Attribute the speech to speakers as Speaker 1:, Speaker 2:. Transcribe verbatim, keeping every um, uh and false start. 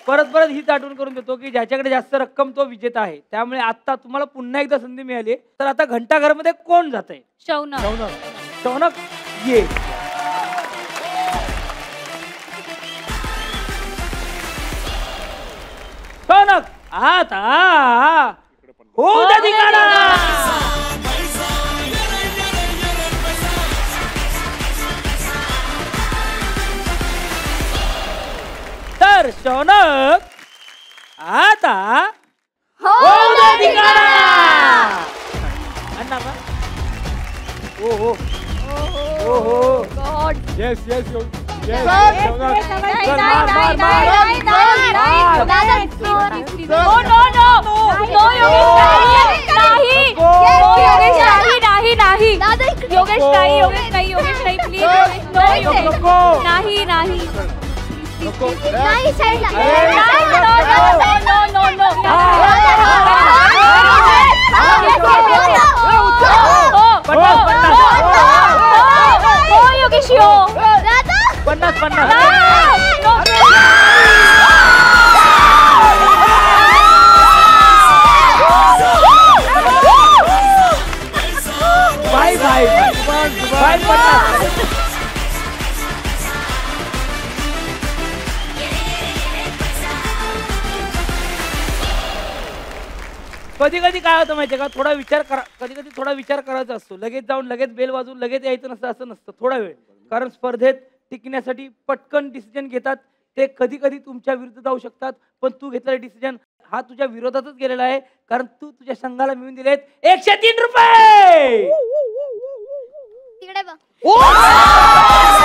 Speaker 1: परत परत हीच आठवण करून देतो की ज्याच्याकडे जास्त रक्कम तो विजेता आहे. त्यामुळे आता तुम्हाला पुन्हा एकदा संधी मिळाली. तर आता घंटाघरमध्ये कोण जात आहे?
Speaker 2: शौनक.
Speaker 1: शौनक. शौनक ये. शौनक आता हो द्या ठिकाणा. तर शौनक आता हो द्या ठिकाणा. अन्ना का ओ हो ओ हो
Speaker 2: God.
Speaker 1: Yes yes yes.
Speaker 2: Yogesh नाही योगेश नाही योगेश नाही प्लीज नाही नाही
Speaker 3: नाही साईडला.
Speaker 2: नो नो नो हो योगेश यो.
Speaker 1: पन्नास पन्नास. बाय बाय बाय पन्नास. कधी कधी काय होतं माहितीये का, थोडा विचार करा. कधी कधी थोडा विचार करायचा असतो. लगेच जाऊन लगेच बेल वाजून लगेच यायचं नसतं असं नसतं. थोडा वेळ. कारण स्पर्धेत टिकण्यासाठी पटकन डिसिजन घेतात ते कधी कधी तुमच्या विरुद्ध जाऊ शकतात. पण तू घेतलेला डिसिजन हा तुझ्या विरोधातच गेलेला आहे. कारण तू तुझ्या संघाला मिळून दिलेत एकशे तीन रुपये.
Speaker 3: तिकडे बघ.